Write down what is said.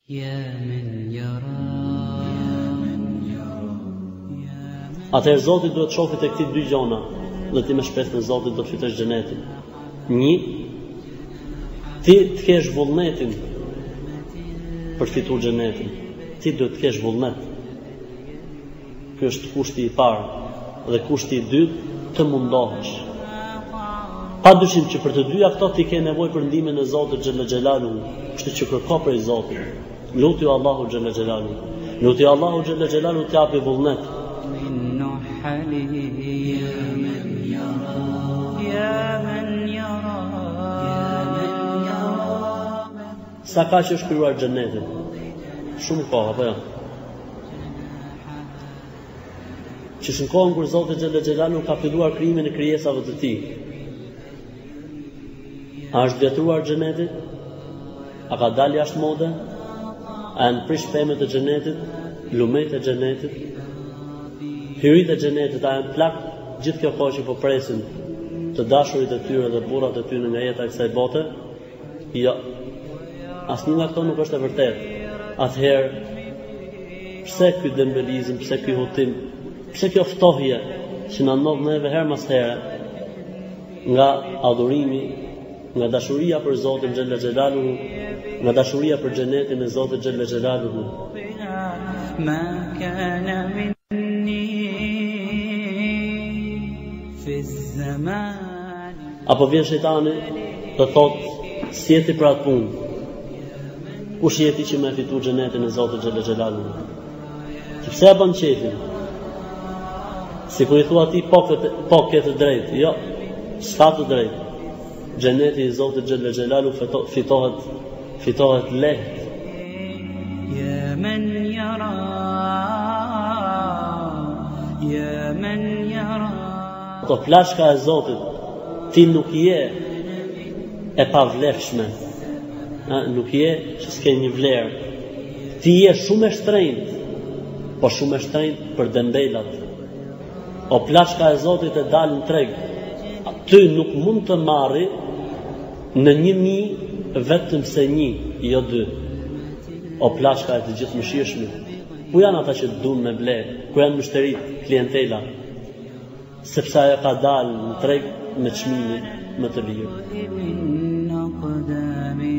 Atëherë Zoti duhet shohë të këti dy gjona dhe ti me shpresën e Zotit do të fitosh xhenetin. Një, ti të kesh vullnetin për të fituar xhenetin. Ti duhet të kesh vullnet. Ky është kushti i parë. Dhe kushti i dytë, të mundohesh. Padyshim që për të dyja këto ti ke nevojë për ndihmën e Zotit xhalla xhelalu, kështu që kërko prej Zotit. Lutju Allahu xhalla xhelalu. Lutju Allahu xhalla xhelalu të japi vullnet. Sa ka që është krijuar xhenetin? Shumë kohë, apo jo? Që në kohën kur Zoti xhalla xhelalu ka filluar krijimin e krijesave të tij. A është vjetruar xheneti? A ka dalë jashtë mode? A janë prish pemët e xhenetit, lumet e xhenetit, hyrit e xhenetit, a janë plak gjithë kjo kohë që po presin të dashurit e tyre dhe burrat e tyre nga jeta e kësaj bote? Jo. Asnjë nga këto nuk është e vërtetë. Atëherë, pse ky dembelizëm, pse ky hutim, pse kjo ftohje që na ndodh neve her mas here nga adhurimi, nga dashuria për Zotin xhalla xhelalu, nga dashuria për xhenetin e Zotit xhalla xhelalu. Apo vjen shejtani të thotë, si jeti për atë punë? Kush jeti që me fitu xhenetin e Zotit xhalla xhelalu? Ti pse e bën qefin? Si kur i thua ti po ke të drejtë, jo, s'ka të drejtë. Xheneti i Zotit xhalla xhelalu fitohet lehtë. Ato plashka e Zotit, ti nuk je e pavlefshme, nuk je që s'ke një vlerë. Ti je shumë e shtrenjtë, po shumë e shtrenjtë për dembelat. O plashka e Zotit e dalë në treg, ty nuk mund të marri në 1000 vetëm se 1, jo 2. O plashka e të gjithë mëshirshme, ku janë ata që duan me ble, ku janë mështerit, klientela, sepse ajo ka dalë në treg me çmimin më të lirë.